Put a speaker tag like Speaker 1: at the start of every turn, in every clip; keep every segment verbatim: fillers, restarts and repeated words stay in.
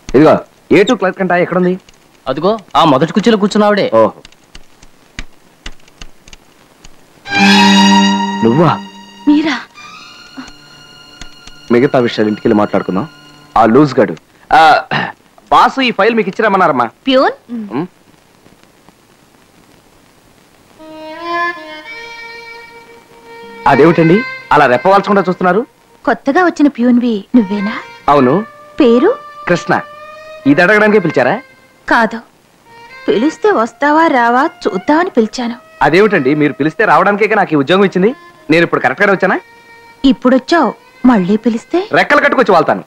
Speaker 1: ఇదిగో ఏ two class కంట ఎక్కడుంది?
Speaker 2: అదిగో ఆ మొదటి కుర్చీలో కూర్చున్నావుడే.
Speaker 1: ఓహో నువ్వా?
Speaker 3: మీరా?
Speaker 1: మిగతా విషయాలు ఇంటికి వెళ్ళి మాట్లాడుకుందాం. ఆ లూజ్ గాడు బాసు ఈ ఫైల్ మీకు ఇచ్చిరమ్మన్నారమ్మా.
Speaker 3: ప్యూన్
Speaker 1: అదేమిటండి అలా రెప్పవాల్చకుండా చూస్తున్నారు?
Speaker 3: కొత్తగా వచ్చిన ప్యూన్వి నువ్వేనా?
Speaker 1: అవును.
Speaker 3: పేరు?
Speaker 1: కృష్ణ. ఇది అడగడానికే పిలిచారా?
Speaker 3: కాదు, పిలిస్తే వస్తావా రావా చూద్దామని పిలిచాను.
Speaker 1: అదేమిటండి మీరు పిలిస్తే రావడానికే నాకు ఈ ఉద్యోగం ఇచ్చింది. నేను ఇప్పుడు కరెక్ట్ గానే వచ్చానా?
Speaker 3: ఇప్పుడొచ్చావు, మళ్ళీ పిలిస్తే
Speaker 1: రెక్కలు కట్టుకొచ్చి వాళ్తాను.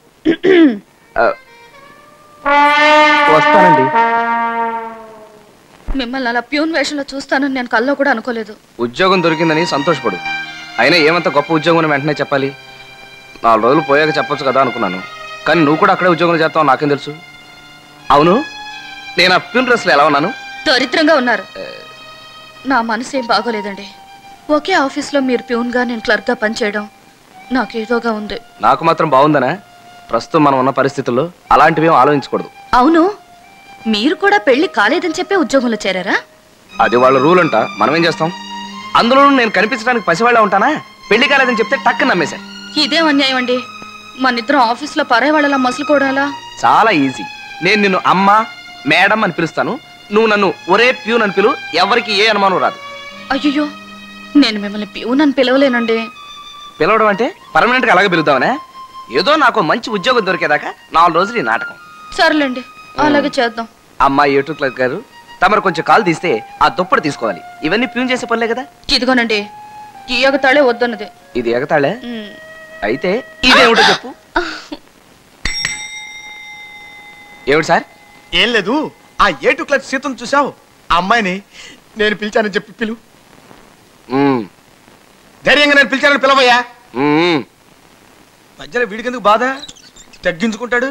Speaker 1: వస్తానండి.
Speaker 4: మిమ్మల్ని అలా ప్యూన్ వేషంలో చూస్తానని నేను కల్లో కూడా అనుకోలేదు.
Speaker 1: ఉద్యోగం దొరికిందని సంతోషపడు. అయినా ఏమంత గొప్ప ఉద్యోగం వెంటనే చెప్పాలి? నాలుగు రోజులు పోయాక చెప్పొచ్చు కదా అనుకున్నాను. కానీ నువ్వు కూడా అక్కడే ఉద్యోగం చేస్తావు నాకేం తెలుసు. అవును, నేను ఆ ప్యూన్ డ్రెస్లో ఎలా ఉన్నాను?
Speaker 4: దరిద్రంగా ఉన్నారు. నా మనసు ఏం బాగోలేదండి. ఒకే ఆఫీస్లో మీరు ప్యూన్గా నేను క్లర్క్గా పనిచేయడం నాకేదోగా ఉంది.
Speaker 1: నాకు మాత్రం బాగుందనా? ప్రస్తుతం మనం ఉన్న పరిస్థితుల్లో అలాంటివి ఏం ఆలోచించకూడదు.
Speaker 4: అవును, మీరు కూడా పెళ్లి కాలేదని చెప్పే ఉద్యోగంలో చేరారా?
Speaker 1: అది వాళ్ళ రూల్ అంట, మనం ఏం చేస్తాం? అందులో నేను కనిపించడానికి పసివాళ్ళ ఉంటానా? పెళ్లి కాలేదని చెప్తే టక్కు నమ్మేశారు.
Speaker 4: ఇదేం అన్యాయం అండి. మనిద్దరం ఆఫీస్లో పరాయి వాళ్ళలా మసులుకోవడాలా?
Speaker 1: చాలా ఈజీ. నేను నిన్ను అమ్మ మేడం అని పిలుస్తాను, నువ్వు నన్ను ఒరే ప్యూన్ అని పిలు. ఎవరికి ఏ అనుమానం రాదు.
Speaker 4: అయ్యో, నేను మిమ్మల్ని ప్యూన్ అని పిలవలేనండి.
Speaker 1: పిలవడం అంటే పర్మనెంట్ గా అలాగే పిలుద్దామనే? ఏదో నాకు మంచి ఉద్యోగం దొరికేదాకా నాలుగు రోజులు ఈ నాటకం.
Speaker 4: సర్లేండి, అలాగే చేద్దాం.
Speaker 1: అమ్మా ఏటూ క్లర్క్ గారు, తమరు కొంచెం కాలు తీస్తే ఆ దుప్పటి తీసుకోవాలి. ఇవన్నీ ప్యూన్ చేసే పనులే కదా.
Speaker 4: ఇదిగోనండి, ఈ ఎగతాళే వద్దన్నది.
Speaker 1: ఇది ఎగతాళే? అయితే ఇదేమిటో చెప్పు. ఏమిటి సార్?
Speaker 5: ఏం లేదు, ఆ ఏటు క్లర్క్ సీతను చూసావు? ఆ అమ్మాయిని నేను పిలిచానని చెప్పి పిలు. ధైర్యంగా నేను పిలిచానని పిలవయ్యా. మధ్యలో వీడికెందుకు బాధ? తగ్గించుకుంటాడు.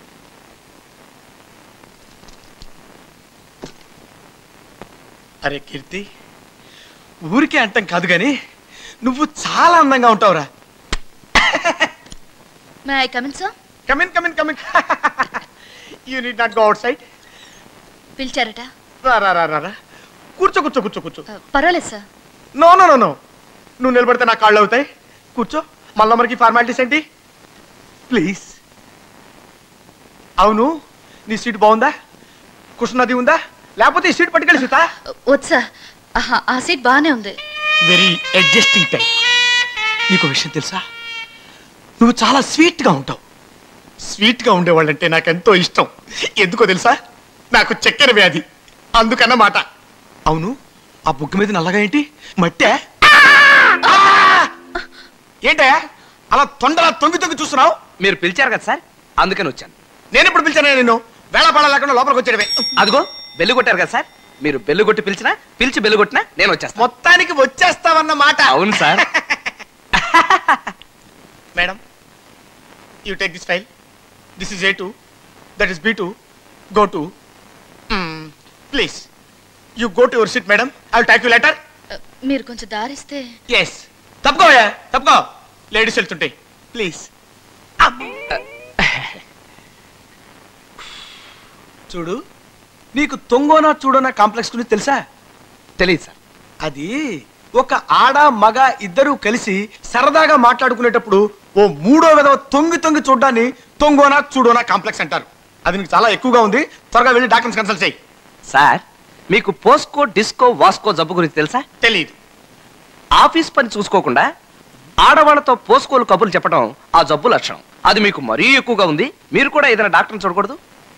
Speaker 5: అరే కీర్తి, ఊరికే అంటాం కాదు గాని నువ్వు చాలా అందంగా ఉంటావురా.
Speaker 4: May I come in sir?
Speaker 5: Come in, come in, come in. You need not go outside.
Speaker 4: పిలిచారట?
Speaker 5: రా రా రా రా, కూర్చో కూర్చో కూర్చో కూర్చో.
Speaker 4: పర్వాలేదు sir.
Speaker 5: No no no no, నువ్వు నిలబడితే నా కాళ్ళు అవుతాయి. కూర్చో. మళ్ళీ మనకి ఫార్మాలిటీస్ ఏంటి? ప్లీజ్. అవును, నీ సీట్ బాగుందా? కుషన్ అది ఉందా? లేకపోతే ఈ సీట్ పట్టుకెళ్ళి సీత.
Speaker 4: వద్దు, ఆ సీట్ బాగానే ఉంది.
Speaker 5: Very adjusting type. నీకు విషయం తెలుసా? నువ్వు చాలా స్వీట్ గా ఉంటావు. స్వీట్ గా ఉండేవాళ్ళంటే నాకు ఎంతో ఇష్టం. ఎందుకో తెలుసా? నాకు చక్కెర వ్యాధి, అందుకన్నమాట. అవును, ఆ బుగ్గ మీద నల్లగా ఏంటి? మట్టే? ఏంటే అలా తొండలా తొంగి తొంగి చూస్తున్నావు?
Speaker 1: మీరు పిలిచారు కదా సార్, అందుకని వచ్చాను.
Speaker 5: నేను ఎప్పుడు పిలిచాను? నేను వేళపాడ లేకుండా లోపలికి వచ్చేటవే.
Speaker 1: అదిగో బెల్లు కొట్టారు కదా సార్, మీరు బెల్లు కొట్టి పిలిచినా పిలిచి బెల్లు కొట్టినా నేను వచ్చేస్తాను.
Speaker 5: మొత్తానికి వచ్చేస్తావన్నమాట.
Speaker 1: అవును sir.
Speaker 5: Madam, you take this file. This is A two, that is B two. Go to please. You go to your seat madam. I will talk you letter.
Speaker 4: మీరు కొంచెం దారిస్తే.
Speaker 5: ఎస్, తప్పుకోయా, తప్పుకో. లేడీస్ వెళ్తుంటాయి. ప్లీజ్. చూడు, నీకు తొంగోనా చూడోనా complex గురించి తెలుసా?
Speaker 1: తెలియదు సార్.
Speaker 5: అది ఒక ఆడ మగ ఇద్దరు కలిసి సరదాగా మాట్లాడుకునేటప్పుడు ఓ మూడో విధవ తొంగి తొంగి చూడ్డాన్ని తొంగోనా చూడోనా కాంప్లెక్స్ అంటారు. అది నీకు చాలా ఎక్కువగా ఉంది. త్వరగా వెళ్ళి డాక్టర్స్ కన్సల్ట్ చేయి.
Speaker 1: సార్, మీకు పోస్కో డిస్కో వాస్కో జబ్బు గురించి తెలుసా?
Speaker 5: తెలియదు.
Speaker 1: ఆఫీస్ పని చూసుకోకుండా ఆడవాళ్లతో పోస్కోలు కబుర్లు చెప్పడం ఆ జబ్బు లక్షణం. అది మీకు మరీ ఎక్కువగా ఉంది. మీరు కూడా ఏదైనా డాక్టర్ని చూడకూడదు?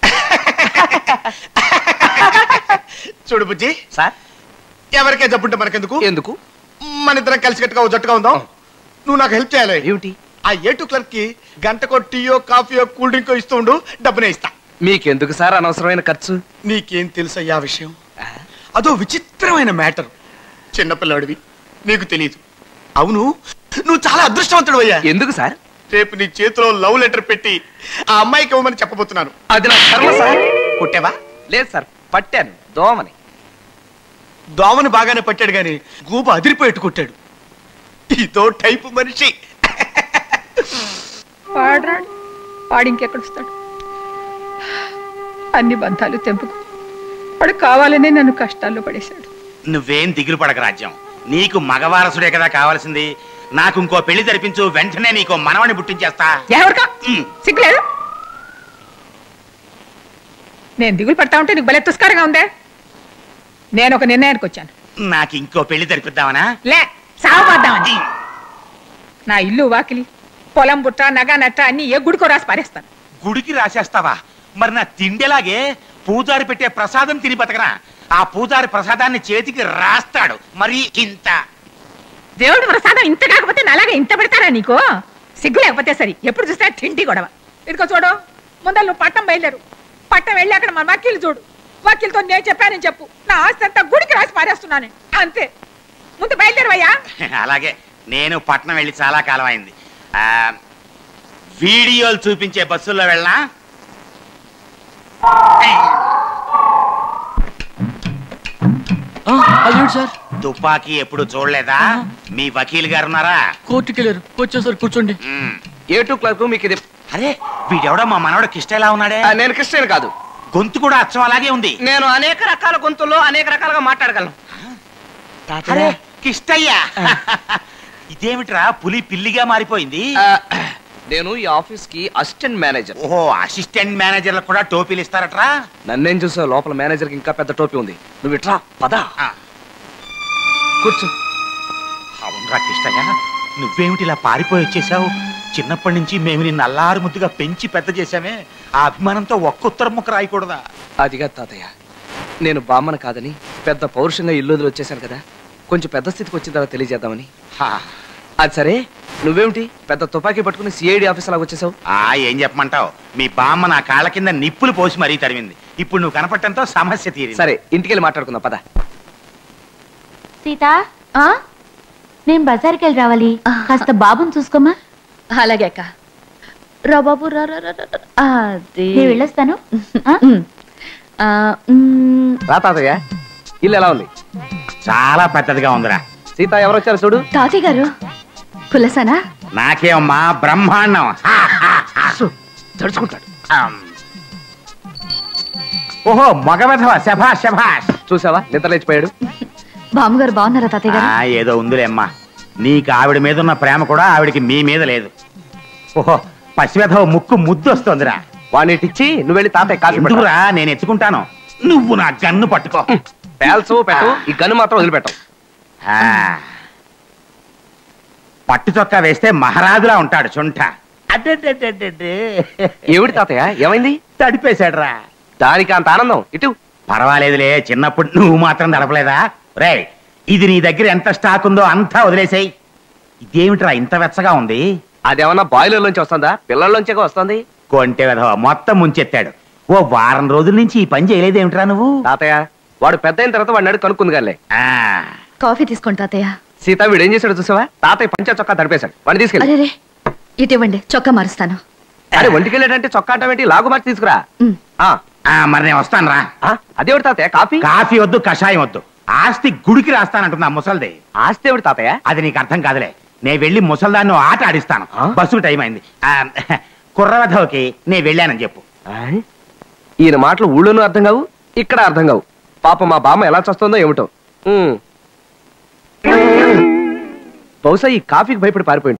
Speaker 5: చూడు బుజ్జి
Speaker 1: సార్,
Speaker 5: ఎవరికే జబ్బుంటే మనకెందుకు?
Speaker 1: ఎందుకు?
Speaker 5: మన ఇద్దరం కలిసి కట్టుగా జట్టుగా ఉందాం. నువ్వు నాకు హెల్ప్ చేయాలి.
Speaker 1: ఏమిటి?
Speaker 5: ఆ ఏటు క్లర్క్ కి గంటకో టీయో కాఫీయో కూల్ డ్రింకో ఇస్తూ ఉండు, డబ్బునే ఇస్తా.
Speaker 1: మీకెందుకు సార్ అనవసరమైన ఖర్చు?
Speaker 5: నీకేం తెలుసు అయ్యా విషయం? అదో విచిత్రమైన మ్యాటర్. చిన్నపిల్లాడివి, నీకు తెలియదు. అవును, నువ్వు చాలా అదృష్టవంతుడు అయ్యా.
Speaker 1: ఎందుకు సార్?
Speaker 5: రేపు నీ చేతిలో లవ్ లెటర్ పెట్టి ఆ అమ్మాయికి ఇవ్వమని చెప్పబోతున్నాను.
Speaker 1: అది నా కర్మ సార్.
Speaker 5: కొట్టావా?
Speaker 1: లేదు సార్, పట్టాను దోమని.
Speaker 5: దోమని బాగానే పట్టాడు గాని గూబ అదిరిపోయేట్టు కొట్టాడు. ఇదో టైపు మనిషి.
Speaker 4: వాడు ఇంకెక్కడ వస్తాడు?
Speaker 6: అన్ని బంధాలు తెంపుకు వాడు కావాలనే నన్ను కష్టాల్లో పడేశాడు.
Speaker 7: నువ్వేం దిగులు పడక రాజ్యం, నీకు మగవారసుడే కదా కావాల్సింది. నాకు ఇంకో పెళ్లి జరిపించు, వెంటనే నీకో మనవని పుట్టించేస్తా.
Speaker 6: ఎవరికా సిగ్గులేదు? నేను దిగులు పడతా ఉంటే నీకు భలే తుస్కారంగా ఉందే. నేను ఒక నిర్ణయానికి వచ్చాను.
Speaker 7: నాకు ఇంకో పెళ్లి జరిపిద్దామనా?
Speaker 6: లే, సావపడ్డామని. నా ఇల్లు వాకిలి పొలం బుట్ట నగ నట్ట అన్ని ఏ గుడికో రాసి పారేస్తాను.
Speaker 7: గుడికి రాసేస్తావా? మరి నా తిండేలాగే పూజారి పెట్టే ప్రసాదం తిని బతకరా? ఆ పూజారి ప్రసాదాన్ని చేతికి రాస్తాడు, మరి ఇంత.
Speaker 6: దేవుడి ప్రసాదం ఇంత కాకపోతే అలాగే ఇంత పెడతారా నీకు? సిగ్గు లేకపోతే సరి. ఎప్పుడు చూస్తే తిండి గొడవ. ఇదిగో చూడు, ముందర నువ్వు పట్టం బయలుదేరు. పట్టం వెళ్ళి అక్కడ మన వకీలు చూడు. వకీల్తో నేను చెప్పానని చెప్పు. నా ఆస్తి అంతా గుడికి రాసి పారేస్తున్నాను అంతే. ముందు బయలుదేరవయ్యా.
Speaker 7: అలాగే. నేను పట్నం వెళ్ళి చాలా కాలం అయింది. ఆ వీడియోలు చూపించే బస్సుల్లో వెళ్ళా.
Speaker 2: సార్,
Speaker 7: తుపాకీ ఎప్పుడు చూడలేదా? మీ వకీల్ గారు ఉన్నారా?
Speaker 2: కోర్టుకి వెళ్ళారు. వచ్చేసారు, కూర్చోండి.
Speaker 1: ఏ టూ క్లర్క్ మీకు ఇది.
Speaker 7: అరే వీడెవడో మా మనవడు కిష్ట ఎలా ఉన్నాడే?
Speaker 1: ఆ, నేను క్రిస్టియన్ కాదు.
Speaker 7: గొంతు కూడా అచ్చం అలాగే ఉంది.
Speaker 1: నేను అనేక రకాల గొంతుల్లో అనేక రకాలుగా మాట్లాడగలను.
Speaker 7: అరే కిష్టయ్యా, ఇదేమిట్రా పులి పిల్లిగా మారిపోయింది?
Speaker 1: ఆ, నేను ఈ ఆఫీస్ కి అసిస్టెంట్ మేనేజర్.
Speaker 7: ఓహో, అసిస్టెంట్ మేనేజర్లకు కూడా టోపీలు ఇస్తారట్రా?
Speaker 1: నన్నేం చూసావు? లోపల మేనేజర్ కి ఇంకా పెద్ద టోపీ ఉంది. నువ్వు ఇట్రా పదా, కూర్చో.
Speaker 7: అవునరా కిష్టయ్య, నువ్వేమిటి ఇలా పారిపోయి వచ్చేసావు? చిన్నప్పటి నుంచి మేము నిన్ను అల్లారు ముద్దుగా పెంచి పెద్ద చేశామే, ఆ అభిమానంతో ఒక్క ఉత్తరం ముక్క రాయకూడదా?
Speaker 1: అదిగా తాతయ్య, నేను బామ్మను కాదని పెద్ద పౌరుషంగా ఇల్లు వదిలి వచ్చేసాను కదా, కొంచెం పెద్ద స్థితికి వచ్చిన తర్వాత తెలియజేద్దామని. అది సరే, నువ్వేమిటి పెద్ద తుపాకీ పట్టుకుని సిఐడి ఆఫీస్ లాగా వచ్చేసావు?
Speaker 7: ఆ ఏం చెప్పమంటావు, మీ బామ్మ నా కాళ్ళ కింద నిప్పులు పోసి మరీ తరిమింది. ఇప్పుడు నువ్వు కనపడటంతో సమస్య తీరింది.
Speaker 1: సరే, ఇంటికెళ్ళి మాట్లాడుకుందాం పద.
Speaker 3: సీత, నేను బజార్కి వెళ్ళి రావాలి. కాస్త బాబుని చూసుకోమా.
Speaker 4: అలాగే అక్క. రా బాబు, రా రా రా రా. అది
Speaker 3: నేను వెళ్ళొస్తాను.
Speaker 4: ఆ, మ్,
Speaker 1: రా తాతయ్య, ఇల్లు ఎలా ఉంది?
Speaker 7: చాలా పెద్దదిగా ఉందిరా.
Speaker 1: సీత, ఎవరు వచ్చారు చూడు.
Speaker 4: తాతయ్య గారు కులసానా?
Speaker 7: నాకేమమ్మా బ్రహ్మాండం.
Speaker 1: తడుచుకుంటాడు.
Speaker 7: ఓహో, మగ వెధవ. శభాష్ శభాష్.
Speaker 1: చూసావా, నిద్ర లేచిపోయాడు.
Speaker 4: బామ్మగారు బాగున్నారా తాతయ్య గారు?
Speaker 7: ఆ, ఏదో ఉందిలే అమ్మా. నీకు ఆవిడ మీద ఉన్న ప్రేమ కూడా ఆవిడికి మీ మీద లేదు. ఓహో, పసివెధవ ముక్కు ముద్దు వస్తోందిరా.
Speaker 1: వాడినిటిచ్చి నువ్వు వెళ్ళి తాతయ్య కాఫీ పట్టుకురా.
Speaker 7: ఎందుకురా, నేను ఎత్తుకుంటాను. నువ్వు నా గన్ను పట్టుకో.
Speaker 1: పేల్చవు పెట్టు, ఈ గన్ను మాత్రం వదిలిపెట్టవు.
Speaker 7: ఆ, పట్టు చొక్కా వేస్తే మహారాజులా ఉంటాడు చుంట. అడ్డడ్డడ్డడ్డే.
Speaker 1: ఏమిటి తాతయ్య, ఏమైంది?
Speaker 7: తడిపేశాడు రా.
Speaker 1: దానికి అంత ఆనందం ఇటు.
Speaker 7: పర్వాలేదులే, చిన్నప్పుడు నువ్వు మాత్రం తడపలేదా? రే, ఇది నీ దగ్గర ఎంత స్టాక్ ఉందో అంతా వదిలేసాయి. ఇదేమిట్రా ఇంత వెచ్చగా ఉంది?
Speaker 1: అదేమన్నా బాయిలర్ నుంచి వస్తుందా, పిల్లల్లోంచే వస్తుంది?
Speaker 7: కొంటె వెధవ మొత్తం ముంచెత్తాడు. ఓ వారం రోజుల నుంచి ఈ పని చేయలేదేమిట్రా నువ్వు?
Speaker 1: తాతయ్య, వాడు పెద్ద అయిన తర్వాత వాడిని అడిగి కనుక్కుంది కానీ.
Speaker 7: ఆ,
Speaker 4: కాఫీ తీసుకోండి తాతయ్య.
Speaker 1: సీత, వీడు ఏం చేశాడు చూసావా? తాతయ్య పంచ చొక్కా తడిపేశాడు. వాడిని తీసుకెళ్ళి.
Speaker 4: అరే ఇటు ఇవ్వండి, చొక్కా మారుస్తాను.
Speaker 1: అరే, ఒంటికెళ్ళాడంటే చొక్కా అంటే లాగు మార్చి తీసుకురా.
Speaker 4: మ్.
Speaker 1: ఆ,
Speaker 7: ఆ, మరి నేను వస్తాను రా.
Speaker 1: అదేవిడు తాతయ్య, కాఫీ?
Speaker 7: కాఫీ వద్దు, కషాయం వద్దు. ఆస్తి గుడికి రాస్తానంటున్నా ముసల్ది.
Speaker 1: ఆస్తి ఎవడు తాతయ్య?
Speaker 7: అది నీకు అర్థం కాదులే. నేను వెళ్ళి ముసల్దాన్ని ఆట ఆడిస్తాను.
Speaker 1: ఆ?
Speaker 7: బస్సుకు టైం అయింది. ఆ, కుర్రవధవకి నేను వెళ్ళానని చెప్పు.
Speaker 1: ఆ? ఈయన మాటలు ఊళ్ళోనూ అర్థం కావు, ఇక్కడ అర్థం కావు. పాప మా బామ్మ ఎలా చస్తుందో ఏమిటో. ఉమ్. బహుశా ఈ కాఫీకి భయపడి పారిపోయింది.